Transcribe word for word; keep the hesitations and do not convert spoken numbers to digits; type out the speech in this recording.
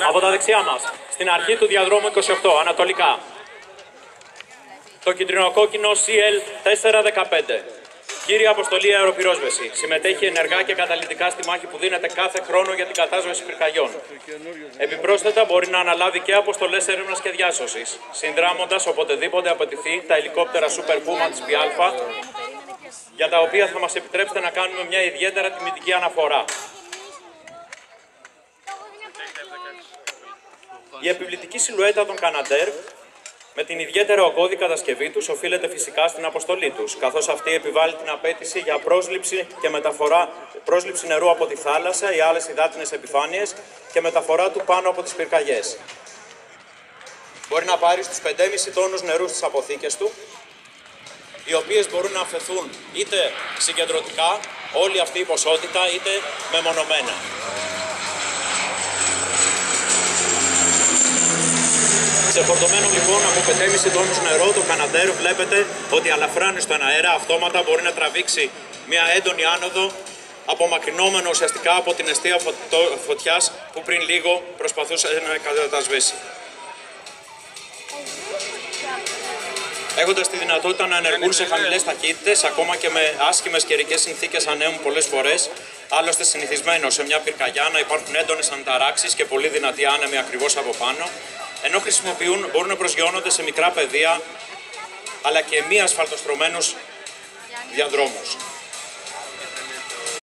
Από τα δεξιά μας, στην αρχή του διαδρόμου είκοσι οκτώ, ανατολικά. Το κυτρινοκόκκινο σι ελ τετρακόσια δεκαπέντε. Κύρια αποστολή αεροπυρόσβεση. Συμμετέχει ενεργά και καταλυτικά στη μάχη που δίνεται κάθε χρόνο για την κατάσβεση πυρκαγιών. Επιπρόσθετα, μπορεί να αναλάβει και αποστολές έρευνας και διάσωσης, συνδράμοντας οποτεδήποτε απαιτηθεί τα ελικόπτερα Super Puma της ΠΙΑΛΦΑ, για τα οποία θα μας επιτρέψετε να κάνουμε μια ιδιαίτερα τιμητική αναφορά. Η επιβλητική σιλουέτα των Καναντέρ, με την ιδιαίτερα ογκώδη κατασκευή τους, οφείλεται φυσικά στην αποστολή τους, καθώς αυτή επιβάλλει την απέτηση για πρόσληψη και μεταφορά πρόσληψη νερού από τη θάλασσα ή άλλες υδάτινες επιφάνειες και μεταφορά του πάνω από τις πυρκαγιές. Μπορεί να πάρει στους πέντε κόμμα πέντε τόνους νερού στις αποθήκες του, οι οποίες μπορούν να αφαιθούν είτε συγκεντρωτικά, όλη αυτή η ποσότητα, είτε μεμονωμένα. Ξεφορτωμένο λοιπόν από πέντε κόμμα πέντε τόνους νερό, το Καναντέρ βλέπετε ότι αλαφράνει στον αέρα, αυτόματα μπορεί να τραβήξει μια έντονη άνοδο, απομακρυνόμενο ουσιαστικά από την αιστεία φωτιάς που πριν λίγο προσπαθούσε να κατασβήσει. Έχοντας τη δυνατότητα να ενεργούν σε χαμηλές ταχύτητες, ακόμα και με άσχημες καιρικές συνθήκες ανέμου πολλές φορές, άλλωστε συνηθισμένο σε μια πυρκαγιά να υπάρχουν έντονες ανταράξεις και πολύ δυνατοί άνεμοι ακριβώς από πάνω, ενώ χρησιμοποιούν, μπορούν να προσγειώνονται σε μικρά πεδία, αλλά και μη ασφαλτοστρωμένους διαδρόμους.